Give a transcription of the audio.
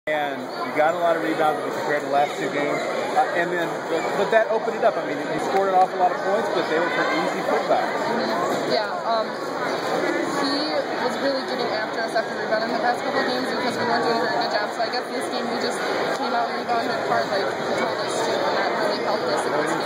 And you got a lot of rebounds compared to the last two games. But that opened it up. I mean, you scored an awful lot of points, but they were pretty easy putbacks. Yeah, he was really getting after us after rebounding the past couple of games because we weren't doing a very good job. So I guess this game we just came out and rebounded hard like he told us to, and that really helped us. It was